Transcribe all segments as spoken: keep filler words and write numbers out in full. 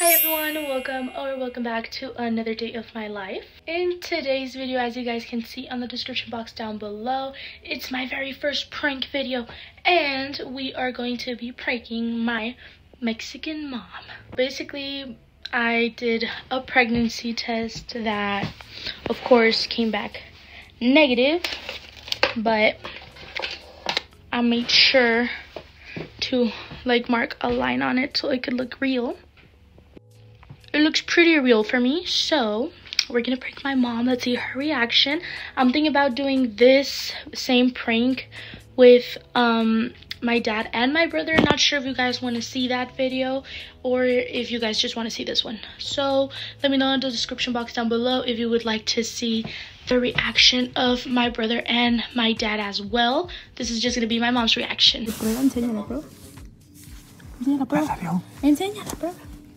Hi everyone, welcome or welcome back to another day of my life. In today's video, as you guys can see on the description box down below, it's my very first prank video and we are going to be pranking my Mexican mom. Basically, I did a pregnancy test that of course came back negative, but I made sure to like mark a line on it so it could look real. It looks pretty real for me, so we're gonna prank my mom. Let's see her reaction. I'm thinking about doing this same prank with um my dad and my brother. Not sure if you guys want to see that video or if you guys just want to see this one. So let me know in the description box down below if you would like to see the reaction of my brother and my dad as well. This is just gonna be my mom's reaction. Enséñala, bro. Enséñala, bro. Enséñala, bro.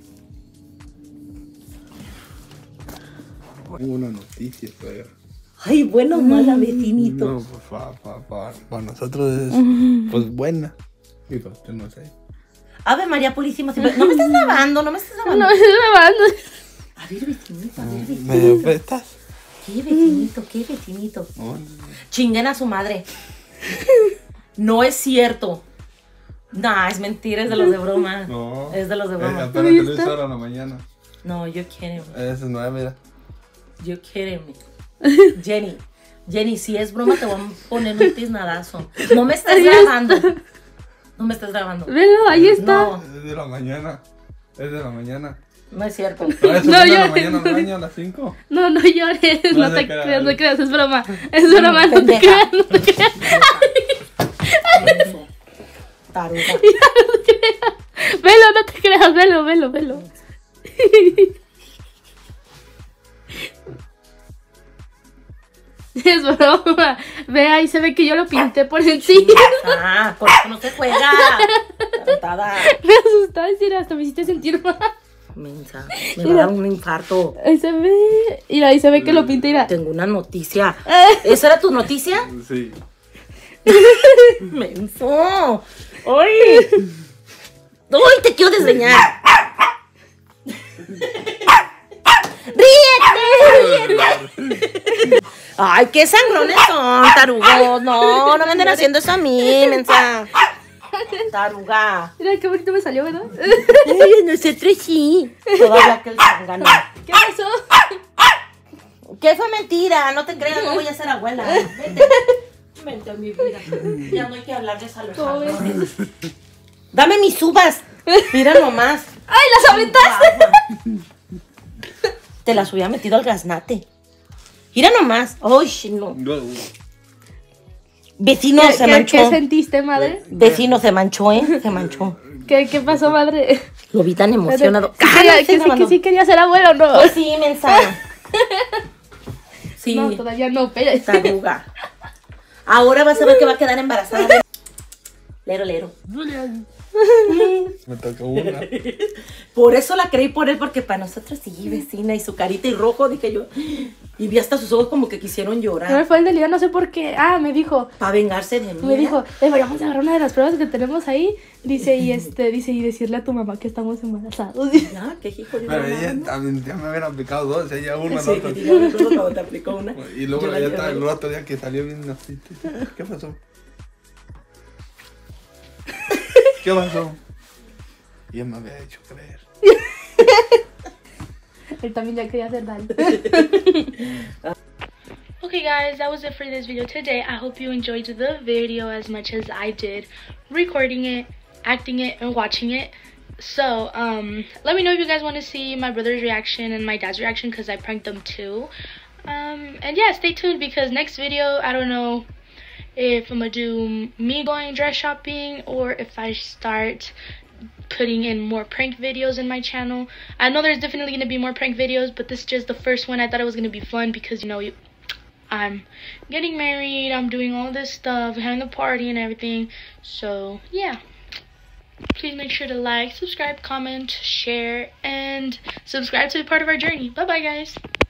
Tengo una noticia, pero... Ay, bueno, mala, vecinito. No, pues para pa, pa, pa nosotros es pues buena. Y para usted no sé. Ave María Purísima. No me estás grabando, no me estás grabando. No me estoy grabando. A ver, vecinito, a ver, vecinito. ¿Me prestas? ¿Qué vecinito? ¿Qué vecinito? No, Chinguen a su madre. No es cierto. Nah, es mentira, es de los de broma. no. Es de los de Eh, broma. apenas te lo hice ahora en la mañana. No, yo quiero. Eso es nueve, mira. Yo quiero. Jenny, Jenny, si es broma te voy a poner un tiznadazo. No me estás grabando. No me estás grabando. Velo, ahí está. No, Es de la mañana. Es de la mañana. no es cierto. ¿Para eso No, no, de yo- la mañana al baño a las cinco? No, no llores, no, No te se creas. creas, no creas, es broma, es broma, no te Pendeja. creas, no te creas, Taruga. no te creas. Velo, no te creas, velo, velo, velo. Es broma, ve ahí se ve que yo lo pinté por encima. Ah, por eso no se juega. Tarutada. Me asustaste, mira, hasta me hiciste sentir mal. Mensa, me va a dar un infarto. Ahí se ve, mira, ahí se ve que lo pinté, mira. Tengo una noticia. ¿Esa era tu noticia? Sí. Menso. ¡Ay! ¡Ay, te quiero desdeñar! ¡Ríete! ¡Ríete! ¡Ay, qué sangrones son, tarugos! No, no me anden haciendo eso a mí, mensa. Taruga. Mira qué bonito me salió, ¿verdad? Ay, nosotros sí. Todavía que el zángano. ¿Qué pasó? ¿Qué fue mentira? No te creas, no voy a ser abuela. Vente. Vente, mi vida. Ya no hay que hablar de salud. Dame mis uvas. Mira nomás. ¡Ay, las aventaste! Te las hubiera metido al gaznate. Mira nomás. Ay, no. Vecino ¿Qué, se qué- manchó. ¿Qué sentiste, madre? Vecino se manchó, ¿eh? Se manchó. ¿Qué, qué pasó, madre? Lo vi tan emocionado. Que, quería- Cállate, que, sí, que grabando. sí quería ser abuelo, ¿no? Pues sí, mensa. Sí, No, todavía no, espérate. taruga. Ahora vas a ver que va a quedar embarazada. Lero, lero. Me tocó una. Por eso la creí por él, porque para nosotros sí, vecina, y su carita y rojo, dije yo. Y vi hasta sus ojos como que quisieron No me llorar. fue el delito, no sé por qué. Ah, me dijo, Para vengarse de mí. me dijo, deberíamos agarrar una de las pruebas que tenemos ahí. Dice, y este, dice, y decirle a tu mamá que estamos embarazados. Ah, qué hijo de Pero la ella mamá. también ya me habían aplicado dos, ella una, Sí, la otra. yo me acuerdo cuando te aplicó una. Y luego Yo la ya está llevé. el otro día que salió bien así. ¿Qué pasó? ¿Qué pasó? Y él me había hecho creer. Él también ya quería hacer daño. Okay guys, that was it for this video today. I hope you enjoyed the video as much as I did recording it, acting it, and watching it. So um let me know if you guys want to see my brother's reaction and my dad's reaction, because I pranked them too. Um and yeah, stay tuned, because next video I don't know if I'm gonna do me going dress shopping or if I start putting in more prank videos in my channel. I know there's definitely gonna be more prank videos, but this is just the first one. I thought it was gonna be fun because, you know, I'm getting married, I'm doing all this stuff, having a party and everything. So yeah, please make sure to like, subscribe, comment, share, and subscribe to be part of our journey. Bye bye guys.